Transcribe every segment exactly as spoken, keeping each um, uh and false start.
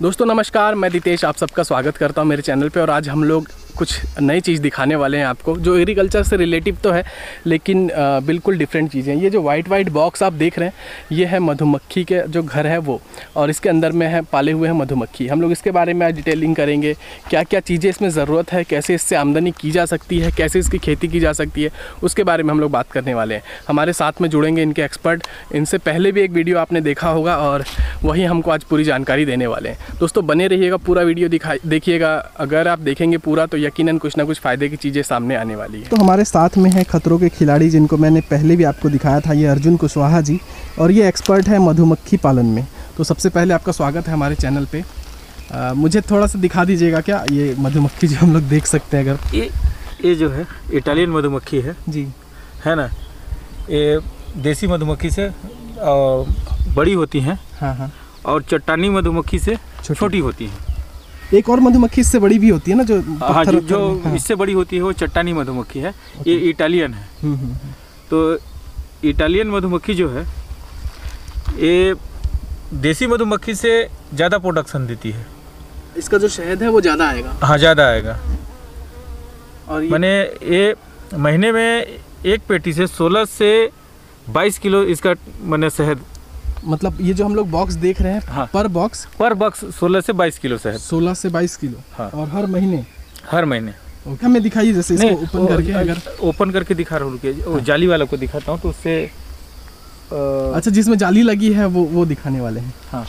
दोस्तों नमस्कार, मैं दितेश आप सबका स्वागत करता हूं मेरे चैनल पे। और आज हम लोग कुछ नई चीज़ दिखाने वाले हैं आपको, जो एग्रीकल्चर से रिलेटिव तो है लेकिन आ, बिल्कुल डिफरेंट चीज़ें। ये जो वाइट वाइट बॉक्स आप देख रहे हैं ये है मधुमक्खी के जो घर है वो, और इसके अंदर में है पाले हुए हैं मधुमक्खी। हम लोग इसके बारे में आज डिटेलिंग करेंगे, क्या क्या चीज़ें इसमें ज़रूरत है, कैसे इससे आमदनी की जा सकती है, कैसे इसकी खेती की जा सकती है, उसके बारे में हम लोग बात करने वाले हैं। हमारे साथ में जुड़ेंगे इनके एक्सपर्ट। इनसे पहले भी एक वीडियो आपने देखा होगा और वही हमको आज पूरी जानकारी देने वाले हैं। दोस्तों बने रहिएगा, पूरा वीडियो दिखा देखिएगा। अगर आप देखेंगे पूरा तो यकीनन कुछ ना कुछ फ़ायदे की चीज़ें सामने आने वाली है। तो हमारे साथ में है खतरों के खिलाड़ी, जिनको मैंने पहले भी आपको दिखाया था, ये अर्जुन कुशवाहा जी, और ये एक्सपर्ट है मधुमक्खी पालन में। तो सबसे पहले आपका स्वागत है हमारे चैनल पे। आ, मुझे थोड़ा सा दिखा दीजिएगा क्या ये मधुमक्खी जो हम लोग देख सकते हैं। अगर ये ये जो है इटालियन मधुमक्खी है जी, है ना। ये देसी मधुमक्खी से बड़ी होती हैं। हाँ हाँ। और चट्टानी मधुमक्खी से छोटी होती हैं। एक और मधुमक्खी इससे बड़ी भी होती है ना, जो हाँ जो, जो हाँ। इससे बड़ी होती है वो चट्टानी मधुमक्खी है। ये इटालियन है। हुँ, हुँ, हुँ। तो इटालियन मधुमक्खी जो है ये देसी मधुमक्खी से ज़्यादा प्रोडक्शन देती है। इसका जो शहद है वो ज़्यादा आएगा। हाँ ज़्यादा आएगा। और मैंने ये महीने में एक पेटी से सोलह से बाईस किलो इसका मैंने शहद, मतलब ये जो हम लोग बॉक्स देख रहे हैं, हाँ। पर बॉक्स पर बॉक्स सोलह से बाईस किलो शहद। सोलह से बाईस किलो, हाँ। और हर महीने हर महीने ओके। हमें दिखाइए जैसे इसको ओपन करके, अगर ओपन करके दिखा रहा हूँ, वो जाली वाला को दिखाता हूँ तो उससे। अच्छा, जिसमें जाली लगी है वो वो दिखाने वाले हैं। हाँ,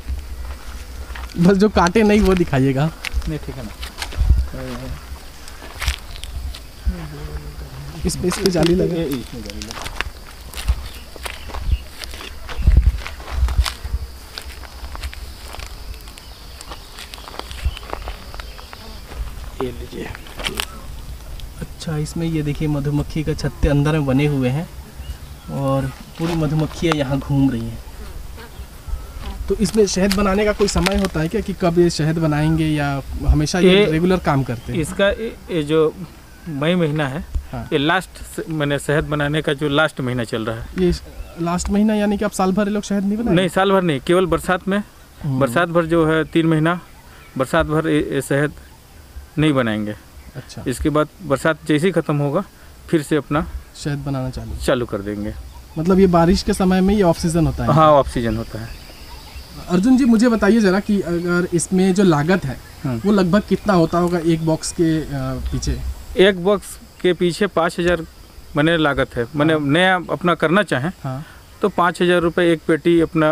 बस जो काटे नहीं वो दिखाइएगा। नहीं ठीक है ना। इस पे इस पे जाली लगे। ये लीजिए। अच्छा, इसमें ये देखिए मधुमक्खी का छत्ते अंदर में बने हुए हैं और पूरी मधुमक्खियाँ यहाँ घूम रही हैं। तो इसमें शहद बनाने का कोई समय होता है क्या, कि कब ये शहद बनाएंगे, या हमेशा ये, ये रेगुलर काम करते हैं? इसका ये जो मई महीना है, हाँ। ये लास्ट मैंने शहद बनाने का जो लास्ट महीना चल रहा है। ये लास्ट महीना यानी कि आप साल भर लोग शहद नहीं बनाएंगे? नहीं, साल भर नहीं, केवल बरसात में। बरसात भर जो है तीन महीना बरसात भर ये शहद नहीं बनाएंगे। अच्छा, इसके बाद बरसात जैसे ही ख़त्म होगा फिर से अपना शहद बनाना चालू चालू कर देंगे। मतलब ये बारिश के समय में ये ऑफ सीजन होता है? हाँ, ऑफ सीजन होता है। अर्जुन जी मुझे बताइए ज़रा कि अगर इसमें जो लागत है वो लगभग कितना होता होगा एक बॉक्स के पीछे? एक बॉक्स के पीछे पाँच हज़ार मैंने लागत है। मैंने हाँ। नया अपना करना चाहें हाँ। तो पाँच हज़ार रुपये एक पेटी अपना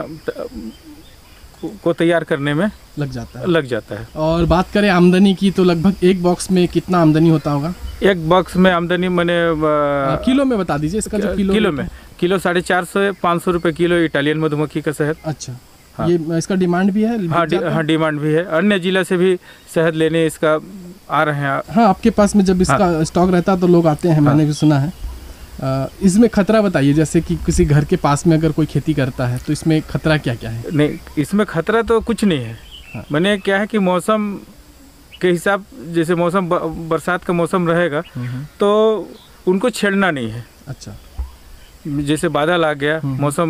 को तैयार करने में लग जाता है लग जाता है। और बात करें आमदनी की, तो लगभग एक बॉक्स में कितना आमदनी होता होगा? एक बॉक्स में आमदनी मैंने किलो में बता दीजिए इसका जो किलो किलो में किलो साढ़े चार सौ पाँच सौ रुपये किलो इटालियन मधुमक्खी का शहद। अच्छा, हाँ। ये इसका डिमांड भी है? हाँ, डि, हाँ डिमांड भी है। अन्य जिला से भी शहद लेने इसका आ रहे हैं। हाँ, आपके पास में जब इसका हाँ। स्टॉक रहता है तो लोग आते हैं, हाँ। मैंने भी सुना है। आ, इसमें खतरा बताइए, जैसे कि किसी घर के पास में अगर कोई खेती करता है तो इसमें खतरा क्या क्या है? नहीं, इसमें खतरा तो कुछ नहीं है। हाँ। मैंने क्या है कि मौसम के हिसाब, जैसे मौसम बरसात का मौसम रहेगा तो उनको छेड़ना नहीं है। अच्छा, जैसे बादल आ गया, मौसम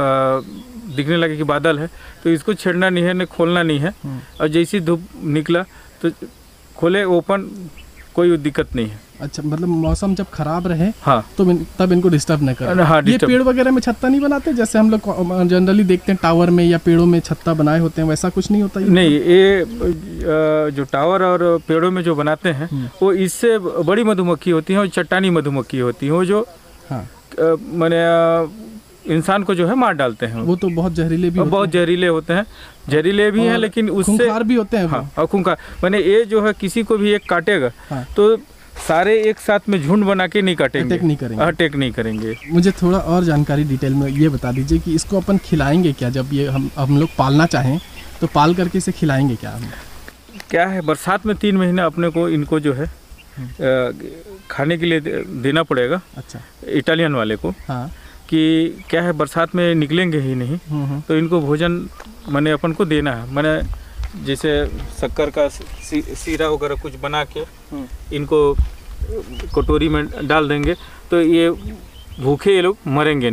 दिखने लगे कि बादल है तो इसको छेड़ना नहीं है, न खोलना नहीं है। और जैसी धूप निकला तो खोले ओपन, कोई दिक्कत नहीं है। अच्छा, मतलब मौसम जब खराब रहे हाँ तो तब इनको डिस्टर्ब न करें। हाँ, ये पेड़ वगैरह में छत्ता नहीं बनाते जैसे हम लोग जनरली देखते हैं टावर में या पेड़ों में छत्ता बनाए होते हैं, वैसा कुछ नहीं होता? नहीं, ये जो टावर और पेड़ों में जो बनाते हैं वो इससे बड़ी मधुमक्खी होती है और चट्टानी मधुमक्खी होती है, वो जो हाँ मैंने इंसान को जो है मार डालते हैं। वो तो बहुत जहरीले भी बहुत जहरीले होते हैं, जहरीले भी हैं लेकिन उससे खूंखार भी होते हैं। हाँ, और खूंखार मैंने ये जो है किसी को भी एक काटेगा हाँ। तो सारे एक साथ में झुंड बना के नहीं काटेंगे, अटैक नहीं करेंगे अटैक नहीं करेंगे। मुझे थोड़ा और जानकारी डिटेल में ये बता दीजिए कि इसको अपन खिलाएंगे क्या, जब ये हम हम लोग पालना चाहें तो पाल करके इसे खिलाएंगे क्या हम? क्या है, बरसात में तीन महीने अपने को इनको जो है खाने के लिए देना पड़ेगा। अच्छा, इटालियन वाले को हाँ। कि क्या है, बरसात में निकलेंगे ही नहीं तो इनको भोजन मैंने अपन को देना है। मैंने जैसे शक्कर का सी, सीरा वगैरह कुछ बना के इनको कटोरी में डाल देंगे तो ये भूखे ये लोग मरेंगे नहीं।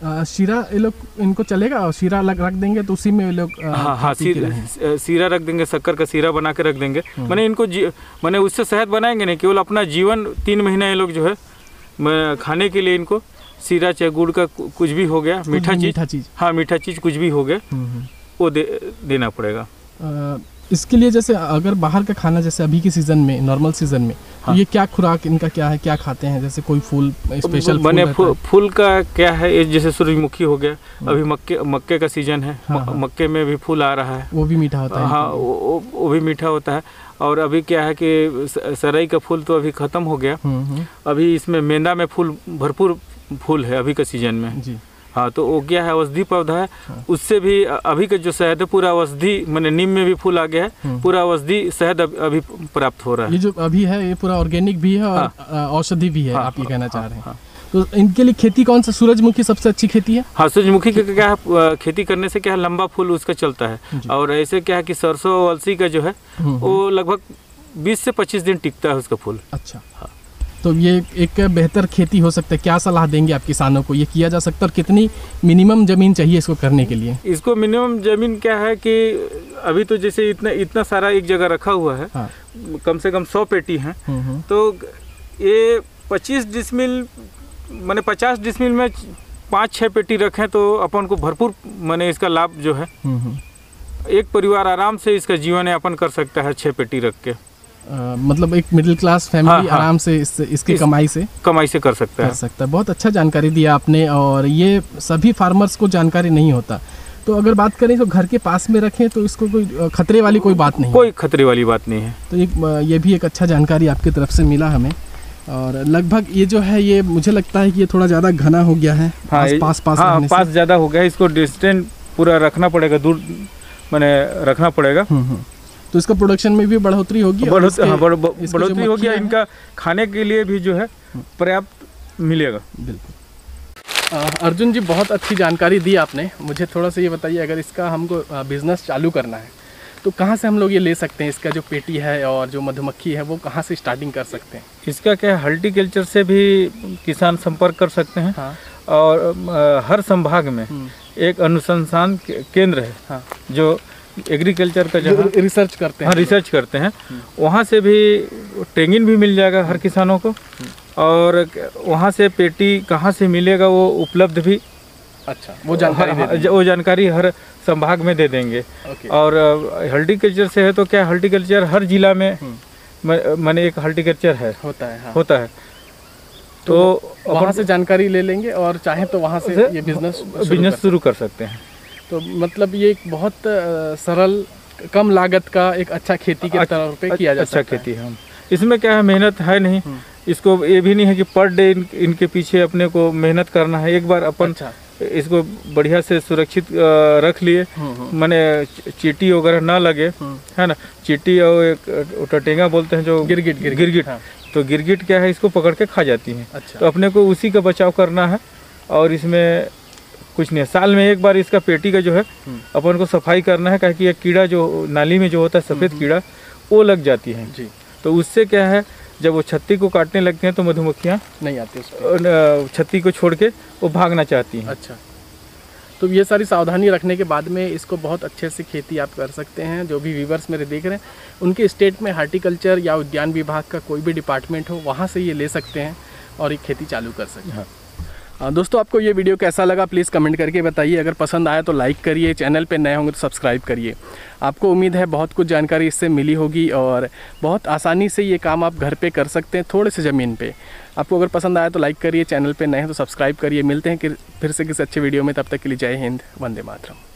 आ, शीरा ये लोग इनको चलेगा और शीरा लग रख देंगे तो उसी में ये लोग हाँ हाँ शीरा रख देंगे, शक्कर का शीरा बना के रख देंगे। मैंने इनको मैंने उससे शहद बनाएंगे नहीं, केवल अपना जीवन तीन महीना ये लोग जो है मैं खाने के लिए इनको शीरा चाहे गुड़ का कुछ भी हो गया, मीठा चीज़ चीज हाँ मीठा चीज़ कुछ भी हो गया वो दे देना पड़ेगा। आ, इसके लिए जैसे अगर बाहर का खाना जैसे अभी के सीज़न में, नॉर्मल सीज़न में, हाँ। तो ये क्या खुराक इनका क्या है, क्या खाते हैं? जैसे कोई फूल स्पेशल बने फूल, फूल का क्या है, ये जैसे सूरजमुखी हो गया, अभी मक्के मक्के का सीजन है, हाँ, हाँ। मक्के में भी फूल आ रहा है, वो भी मीठा होता है। हाँ वो, वो भी मीठा होता है। और अभी क्या है कि सरई का फूल तो अभी ख़त्म हो गया, अभी इसमें मेंदा में फूल भरपूर फूल है अभी का सीजन में जी। हाँ तो वो क्या है, औषधि पौधा है, हाँ। उससे भी अभी का जो शहद है पूरा औषधि, मैंने नीम में भी फूल आ गया है, पूरा औषधि शहद अभी प्राप्त हो रहा है। ये जो अभी है ये पूरा ऑर्गेनिक भी है और हाँ। औषधि भी है, हाँ, आप ये कहना हाँ, चाह रहे हैं। हाँ। तो इनके लिए खेती कौन सा, सूरजमुखी सबसे अच्छी खेती है? हाँ सूरजमुखी का क्या है, खेती करने से क्या है लंबा फूल उसका चलता है। और ऐसे क्या है कि सरसों अलसी का जो है वो लगभग बीस से पच्चीस दिन टिकता है उसका फूल। अच्छा हाँ। तो ये एक बेहतर खेती हो सकता है, क्या सलाह देंगे आप किसानों को, ये किया जा सकता है? और कितनी मिनिमम ज़मीन चाहिए इसको करने के लिए? इसको मिनिमम ज़मीन क्या है कि अभी तो जैसे इतना इतना सारा एक जगह रखा हुआ है, हाँ। कम से कम सौ पेटी हैं, तो ये पच्चीस डिसमिल मैंने पचास डिसमिल में पाँच छः पेटी रखें तो अपन को भरपूर मैंने इसका लाभ जो है, एक परिवार आराम से इसका जीवन यापन कर सकता है छः पेटी रख के। Uh, मतलब एक मिडिल क्लास फैमिली हाँ, आराम से इस, इसकी इस, कमाई से कमाई से कर सकता कर है सकता है। बहुत अच्छा जानकारी दिया आपने, और ये सभी फार्मर्स को जानकारी नहीं होता। तो अगर बात करें तो घर के पास में रखें तो इसको कोई खतरे वाली कोई बात नहीं, कोई खतरे वाली बात नहीं है। तो एक ये भी एक अच्छा जानकारी आपकी तरफ से मिला हमें। और लगभग ये जो है ये मुझे लगता है कि ये थोड़ा ज़्यादा घना हो गया है, हाँ, पास पास पास, हाँ, पास ज़्यादा हो गया, इसको डिस्टेंस पूरा रखना पड़ेगा, दूर मैंने रखना पड़ेगा। तो इसका प्रोडक्शन में भी बढ़ोतरी होगी, बढ़ोतरी हाँ, बढ़ोतरी होगी, इनका खाने के लिए भी जो है पर्याप्त मिलेगा। बिल्कुल। अर्जुन जी बहुत अच्छी जानकारी दी आपने। मुझे थोड़ा सा ये बताइए, अगर इसका हमको बिजनेस चालू करना है तो कहाँ से हम लोग ये ले सकते हैं? इसका जो पेटी है और जो मधुमक्खी है वो कहाँ से स्टार्टिंग कर सकते हैं? इसका क्या है, हॉर्टिकल्चर से भी किसान संपर्क कर सकते हैं, हाँ। और हर संभाग में एक अनुसंधान केंद्र है, हाँ। जो एग्रीकल्चर का जो रिसर्च करते हैं, हाँ रिसर्च करते हैं, वहाँ से भी ट्रेनिंग भी मिल जाएगा हर किसानों को, और वहाँ से पेटी कहाँ से मिलेगा वो उपलब्ध भी, अच्छा वो जानकारी हाँ, वो जानकारी हर संभाग में दे देंगे। और हॉर्टिकल्चर से है तो क्या, हॉर्टिकल्चर हर जिला में मैंने एक हॉर्टिकल्चर है होता है हाँ। होता है तो, तो वहाँ से जानकारी ले लेंगे और चाहे तो वहाँ से ये बिजनेस बिजनेस शुरू कर सकते हैं। तो मतलब ये एक बहुत सरल कम लागत का एक अच्छा खेती के तौर पे किया जा सकता है। अच्छा खेती है, इसमें क्या है मेहनत है नहीं, इसको ये भी नहीं है कि पर डे इन, इनके पीछे अपने को मेहनत करना है। एक बार अपन अच्छा। इसको बढ़िया से सुरक्षित रख लिए, माने चींटी वगैरह ना लगे, है ना, चींटी और एक टटेंगा बोलते हैं जो गिरगिट गिरगिट, गिरगिट हाँ। तो गिरगिट क्या है, इसको पकड़ के खा जाती है। अच्छा। तो अपने को उसी का बचाव करना है, और इसमें कुछ नहीं है, साल में एक बार इसका पेटी का जो है अपन को सफाई करना है, क्योंकि ये कीड़ा जो नाली में जो होता है सफ़ेद कीड़ा वो लग जाती है जी। तो उससे क्या है, जब वो छत्ती को काटने लगते हैं तो मधुमक्खियाँ नहीं आती, छत्ती को छोड़ के वो भागना चाहती हैं। अच्छा, तो ये सारी सावधानी रखने के बाद में इसको बहुत अच्छे से खेती आप कर सकते हैं। जो भी व्यूवर्स मेरे देख रहे हैं, उनके स्टेट में हार्टिकल्चर या उद्यान विभाग का कोई भी डिपार्टमेंट हो, वहाँ से ये ले सकते हैं और एक खेती चालू कर सकते हैं। हाँ दोस्तों, आपको ये वीडियो कैसा लगा प्लीज़ कमेंट करके बताइए। अगर पसंद आया तो लाइक करिए, चैनल पे नए होंगे तो सब्सक्राइब करिए। आपको उम्मीद है बहुत कुछ जानकारी इससे मिली होगी और बहुत आसानी से ये काम आप घर पे कर सकते हैं थोड़े से ज़मीन पे। आपको अगर पसंद आया तो लाइक करिए, चैनल पे नए हैं तो सब्सक्राइब करिए। मिलते हैं फिर से किसी अच्छे वीडियो में, तब तक के लिए जय हिंद, वंदे मातरम।